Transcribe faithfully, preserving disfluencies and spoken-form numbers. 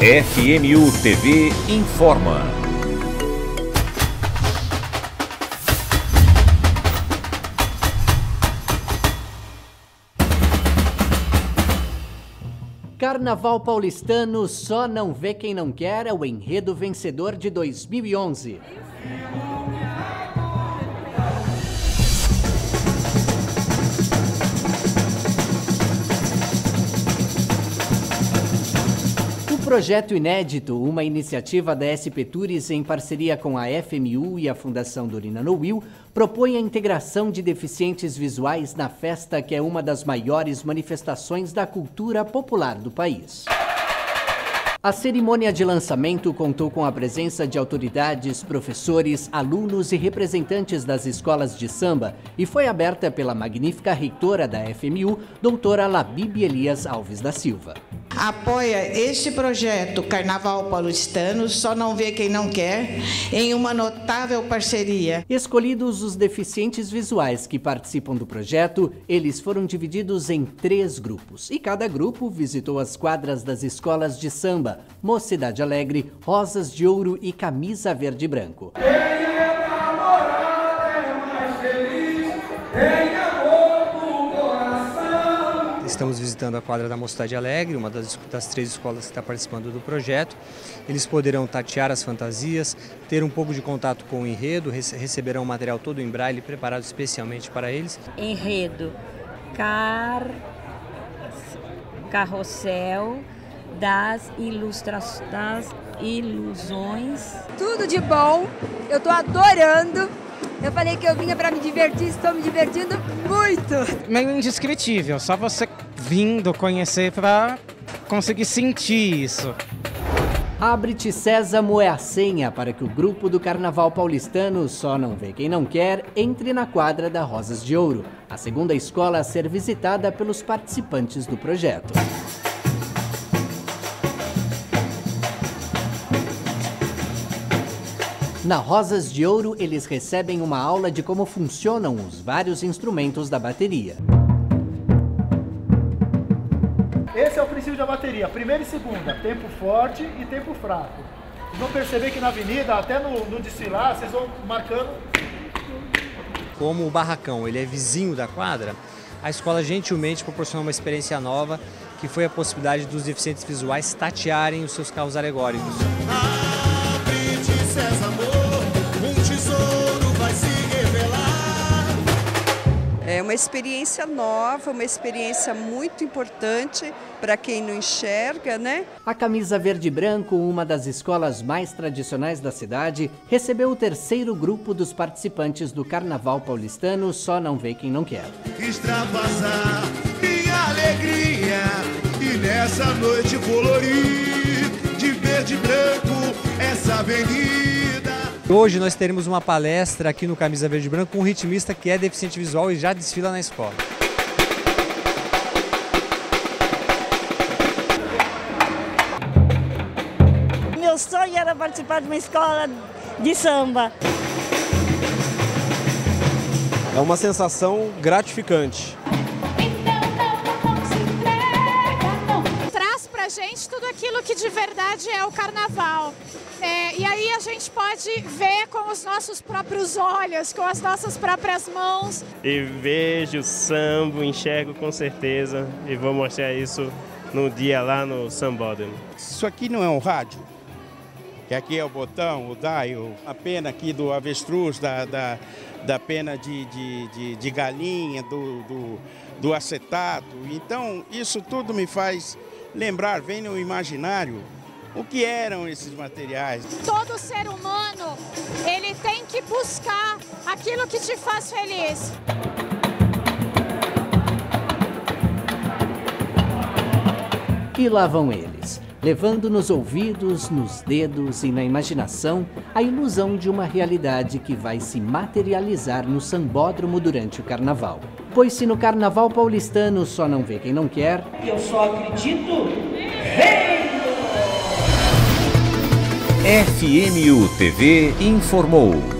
F M U T V informa. Carnaval paulistano Só Não Vê Quem Não Quer é o enredo vencedor de dois mil e onze. O projeto inédito, uma iniciativa da S P Tours em parceria com a F M U e a Fundação Dorina Noil, propõe a integração de deficientes visuais na festa que é uma das maiores manifestações da cultura popular do país. A cerimônia de lançamento contou com a presença de autoridades, professores, alunos e representantes das escolas de samba e foi aberta pela magnífica reitora da F M U, doutora Labib Elias Alves da Silva. Apoia este projeto Carnaval Paulistano Só Não Vê Quem Não Quer, em uma notável parceria. Escolhidos os deficientes visuais que participam do projeto, eles foram divididos em três grupos e cada grupo visitou as quadras das escolas de samba, Mocidade Alegre, Rosas de Ouro e Camisa Verde e Branco. Estamos visitando a quadra da Mocidade Alegre, uma das, das três escolas que está participando do projeto. Eles poderão tatear as fantasias, ter um pouco de contato com o enredo, receberão o material todo em braille preparado especialmente para eles. Enredo, car... carrossel das, ilustra... das ilusões. Tudo de bom, eu estou adorando. Eu falei que eu vinha para me divertir, estou me divertindo muito. Meio indescritível, só você vindo conhecer para conseguir sentir isso. Abre-te Sésamo é a senha para que o grupo do Carnaval paulistano Só Não Vê Quem Não Quer entre na quadra da Rosas de Ouro, a segunda escola a ser visitada pelos participantes do projeto. Na Rosas de Ouro, eles recebem uma aula de como funcionam os vários instrumentos da bateria. Esse é o princípio da bateria, primeira e segunda, tempo forte e tempo fraco. Vocês vão perceber que na avenida, até no, no desfilar, vocês vão marcando. Como o barracão ele é vizinho da quadra, a escola gentilmente proporcionou uma experiência nova, que foi a possibilidade dos deficientes visuais tatearem os seus carros alegóricos. É uma experiência nova, uma experiência muito importante para quem não enxerga, né? A Camisa Verde e Branco, uma das escolas mais tradicionais da cidade, recebeu o terceiro grupo dos participantes do Carnaval paulistano Só Não Vê Quem Não Quer. Extravasar minha alegria e nessa noite colorir de verde e branco essa avenida. Hoje nós teremos uma palestra aqui no Camisa Verde e Branco com um ritmista que é deficiente visual e já desfila na escola. Meu sonho era participar de uma escola de samba. É uma sensação gratificante. Traz pra gente tudo aquilo que de verdade é o carnaval. É, e aí a gente pode ver com os nossos próprios olhos, com as nossas próprias mãos. E vejo samba, enxergo com certeza e vou mostrar isso no dia lá no Sambódromo. Isso aqui não é um rádio, que aqui é o botão, o dial, a pena aqui do avestruz, da, da, da pena de, de, de, de galinha, do, do, do acetato. Então isso tudo me faz lembrar, vem no imaginário, o que eram esses materiais? Todo ser humano, ele tem que buscar aquilo que te faz feliz. E lá vão eles, levando nos ouvidos, nos dedos e na imaginação a ilusão de uma realidade que vai se materializar no sambódromo durante o carnaval. Pois se no Carnaval paulistano Só Não Vê Quem Não Quer, eu só acredito vendo! F M U T V informou.